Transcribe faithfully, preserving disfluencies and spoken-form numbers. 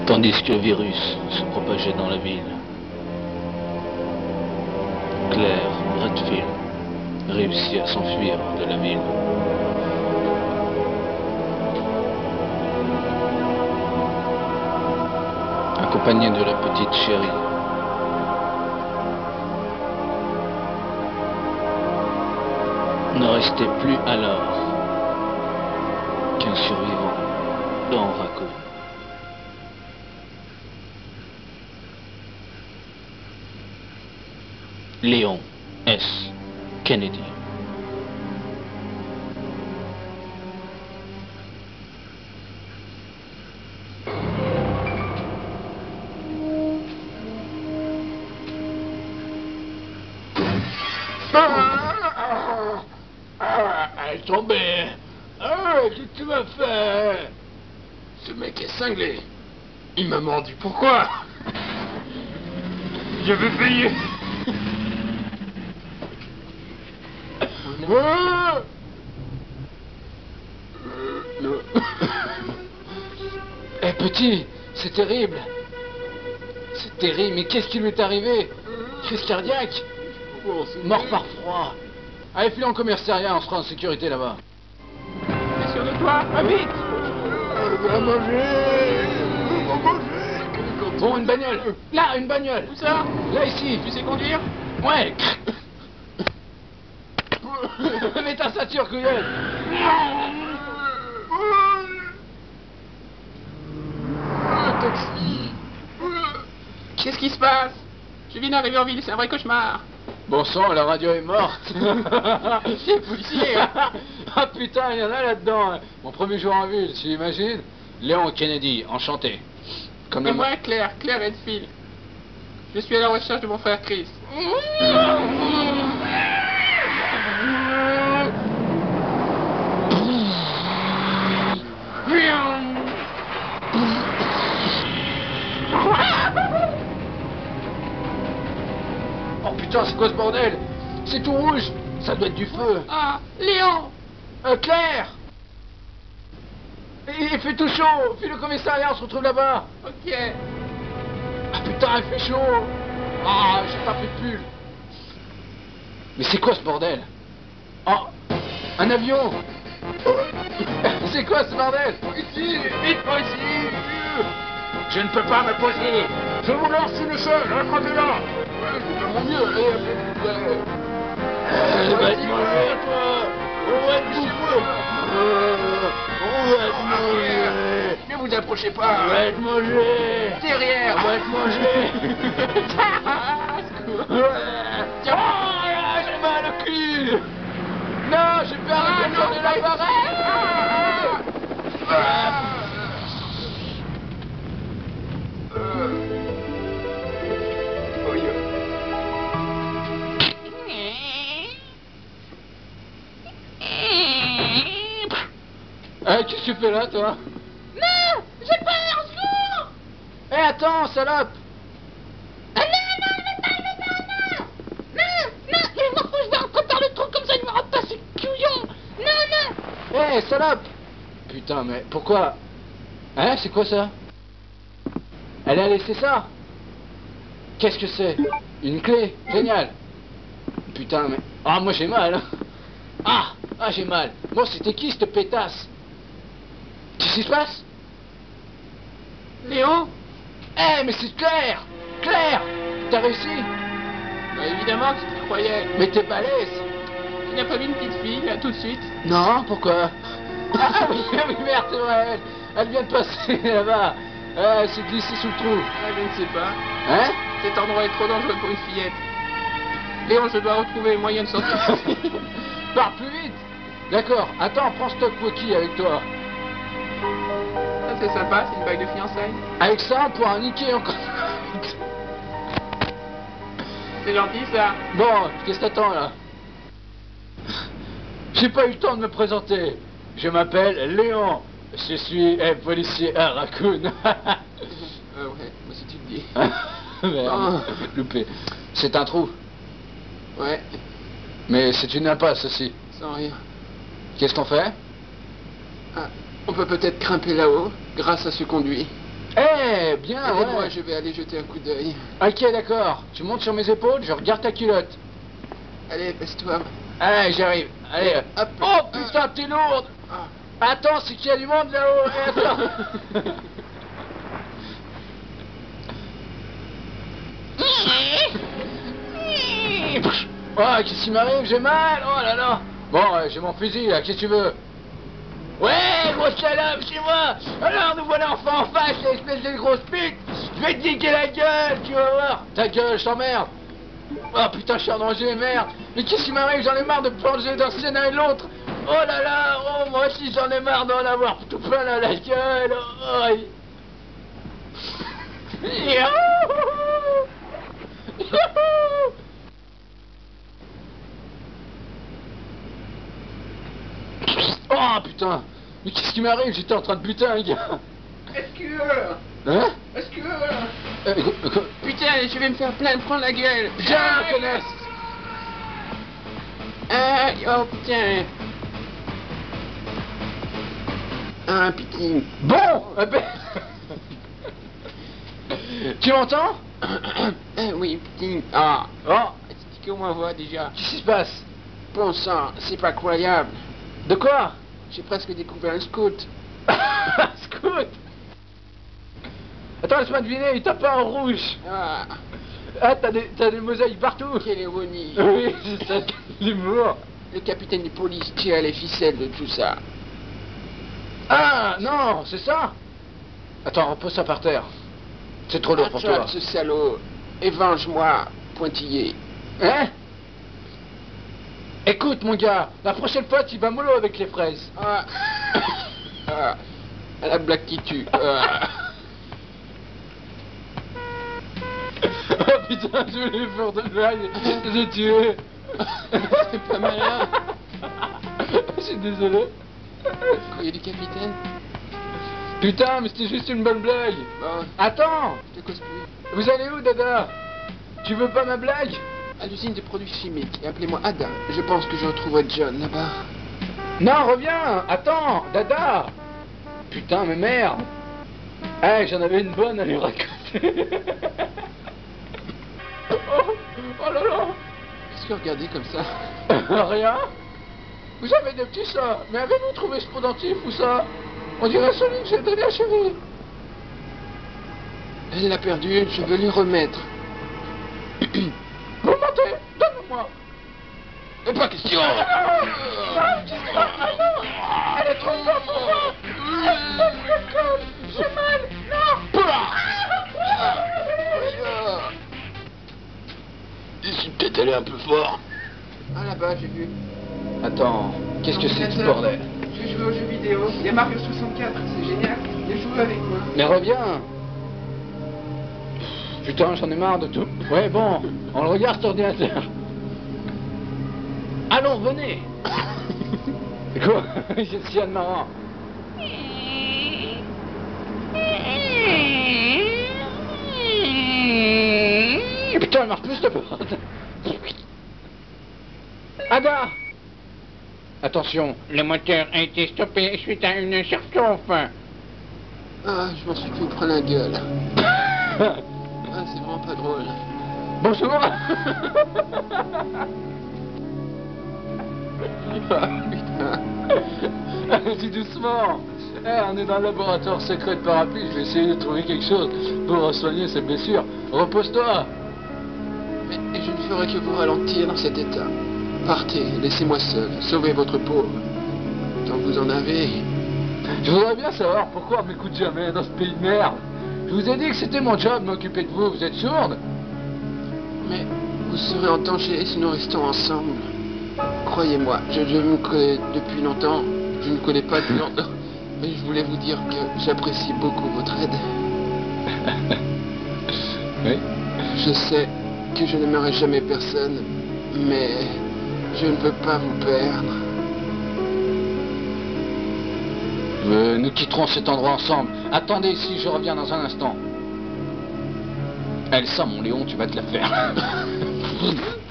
Tandis que le virus se propageait dans la ville, Claire Redfield réussit à s'enfuir de la ville. Accompagnée de la petite chérie. Ne restait plus alors qu'un survivant dans Raccoon. Léon S. Kennedy. Ah, ah, elle est tombée. Ah, qu'est-ce que tu m'as fait? Ce mec est cinglé. Il m'a mordu. Pourquoi? Je vais payer. Ah Eh petit, c'est terrible. C'est terrible, mais qu'est-ce qui lui est arrivé? Crise cardiaque? Mort par froid. Allez, filez en commissariat, on sera en sécurité là-bas. T'es sûr de toi? Ah, vite! On va manger. On va manger. Bon, une bagnole. Là, une bagnole. Où ça? Là, ici. Tu sais conduire? Ouais. Mets ta ceinture, couillonne. Taxi. Qu'est-ce qui se passe? Je viens d'arriver en ville, c'est un vrai cauchemar. Bon sang, la radio est morte. C'est policier. Ah putain, il y en a là-dedans. Mon premier jour en ville, tu imagines? Léon Kennedy, enchanté. Comme Et le... moi, Claire, Claire Redfield. Je suis à la recherche de mon frère Chris. Oh putain, c'est quoi ce bordel? C'est tout rouge. Ça doit être du feu. Ah, Léon! Euh, Claire! Il fait tout chaud. File au commissariat, on se retrouve là-bas. Ok. Ah putain, il fait chaud. Ah, j'ai pas fait de pull. Mais c'est quoi ce bordel? Oh, un avion. C'est quoi ce bordel? Ici, vite, ici. Je ne peux pas me poser. Je vous lance une seule, rattrapez-la. Ouais, je fais mon mieux, allez, allez, Euh, va te manger, toi. On va te bouffer. Euh, On va te manger. Ne vous approchez pas. On va te manger. Derrière. On va te manger. Tiens. Ah, là, j'ai mal au cul. Non, j'ai perdu le corps de la barrette. Eh, qu'est-ce que tu fais là, toi? Non! J'ai peur, au secours! Eh, attends, salope. Ah non, non, non, non, non, non! Non, non, je vais voir que je vais rentrer par le trou comme ça, il me rend pas ses couillons! Non, non! Eh, salope. Putain, mais pourquoi? Hein, c'est quoi ça? Elle a laissé ça? Qu'est-ce que c'est? Une clé? Génial. Putain, mais... Ah, moi j'ai mal. hein. Ah, ah, j'ai mal. Bon, c'était qui cette pétasse? Qu'est-ce qui se passe? Léon? Eh, mais c'est Claire! Claire! T'as réussi? Bah évidemment, tu te croyais. Mais t'es balèze! Tu n'as pas vu une petite fille, là, tout de suite? Non, pourquoi? Ah oui, ah oui, merde, c'est vrai, elle, elle vient de passer là-bas. Ah, elle s'est glissée sous le trou. Ah, je ne sais pas. Hein? Cet endroit est trop dangereux pour une fillette. Léon, je dois retrouver le moyen de sortir. Pars plus vite! D'accord, attends, prends stock Wookie avec toi. Ça, c'est sympa, c'est une bague de fiançailles. Avec ça, on pourra niquer encore. C'est gentil, ça. Bon, qu'est-ce que t'attends là? J'ai pas eu le temps de me présenter. Je m'appelle Léon. Je suis eh, policier à Raccoon. Euh, ouais, moi si tu le dis. Merde, loupé. C'est un trou. Ouais, Mais c'est une impasse aussi. sans rien. Qu'est-ce qu'on fait? Ah, on peut peut-être grimper là-haut, grâce à ce conduit. Eh, bien, Allez, ouais. moi, je vais aller jeter un coup d'œil. Ok, d'accord. Tu montes sur mes épaules, je regarde ta culotte. Allez, baisse-toi. Allez, j'arrive. Allez. Hop. Oh, putain, t'es lourde. Ah. Attends, c'est qu'il y a du monde là-haut. Eh, attends. Oh, qu'est-ce qui m'arrive? J'ai mal. Oh là là. Bon, euh, j'ai mon fusil là, qu'est-ce que tu veux? Ouais, grosse salope, chez moi. Alors, nous voilà enfin en face, l'espèce de grosse pute. Je vais te niquer la gueule, tu vas voir. Ta gueule, je t'emmerde. Oh putain, je suis en danger, merde. Mais qu'est-ce qui m'arrive? J'en ai marre de plonger d'un scénario et l'autre. Oh là là, oh, moi aussi j'en ai marre d'en avoir tout plein là, la gueule. Oh, oh. Youhou. Youhou. Oh putain. Mais qu'est-ce qui m'arrive? J'étais en train de buter un gars. Est-ce que... Hein? Est-ce que... Euh, quoi? Putain, je vais me faire plein de prendre la gueule. Viens, connasse. Ah, oh putain. Ah, putain. Bon, eh ben... Tu m'entends? Ah, oui, putain. Ah, Oh, c'est qu'on m'envoie déjà. qu'est-ce qui se passe? Bon sang, c'est pas croyable. De quoi? J'ai presque découvert un scout. Scout. Attends, laisse-moi deviner, il tape pas en rouge. Ah, Ah, t'as des, t'as des mosaïques partout. quelle ironie. Oui, c'est ça, l'humour. Le capitaine de police tire les ficelles de tout ça. Ah, non, c'est ça. Attends, repose ça par terre. C'est trop lourd pour toi. Attrape ce salaud et venge-moi, pointillé. Hein? Écoute, mon gars, la prochaine fois, tu vas mollo avec les fraises. Ah, ah, la blague qui tue. Ah. Oh putain, je voulais faire de blague. J'ai tué. C'est pas malin. Je suis désolé. Courrier du capitaine. Putain, mais c'était juste une bonne blague. Bon, Attends, je te cause plus. vous allez où, Dada? Tu veux pas ma blague? À l'usine de produits chimiques. Et appelez-moi Ada. Je pense que je retrouverai John là-bas. Non, reviens. Attends, Dada. Putain, mais merde. Eh, j'en avais une bonne à lui raconter. oh, oh là là. Qu'est-ce que vous regardez comme ça? Rien. Vous avez des petits seins, mais avez-vous trouvé ce pendentif ou ça? On dirait celui que j'ai donné à chérie. Elle l'a perdu, je veux lui remettre. Vous mentez. Donne-le-moi. Mais pas question. Ah, qu'est-ce que- ah non. Elle est trop forte pour moi. J'ai mal. Non. Je suis peut-être allé un peu fort. Ah là-bas, j'ai vu. Attends, qu'est-ce que c'est que ce bordel? Je joue aux jeux vidéo. Il y a Mario soixante-quatre, c'est génial. Viens jouer avec moi. Mais reviens. Putain, j'en ai marre de tout. Ouais, bon, on le regarde cet ordinateur. Allons, venez. Quoi? Qu'est-ce qu'il y a de marrant? Putain, elle marche plus cette porte. Ada! Attention, le moteur a été stoppé suite à une surchauffe. Ah, je m'en suis fait prendre la gueule. Ah, c'est vraiment pas drôle. Bonjour. Ah, putain. Dis doucement. Eh, on est dans le laboratoire secret de Parapluie. Je vais essayer de trouver quelque chose pour soigner ces blessures. Repose-toi. Mais je ne ferai que vous ralentir dans cet état. Partez, laissez-moi seul. Sauvez votre peau. Tant que vous en avez. Je voudrais bien savoir pourquoi on m'écoute jamais dans ce pays de merde. Je vous ai dit que c'était mon job de m'occuper de vous. Vous êtes sourde? Mais vous serez en danger si nous restons ensemble. Croyez-moi, je, je vous connais depuis longtemps. Je ne connais pas depuis longtemps. Mais je voulais vous dire que j'apprécie beaucoup votre aide. Oui. Je sais que je n'aimerai jamais personne, mais je ne veux pas vous perdre. Euh, nous quitterons cet endroit ensemble. Attendez ici, je reviens dans un instant. Elle, ça, mon Léon, tu vas te la faire.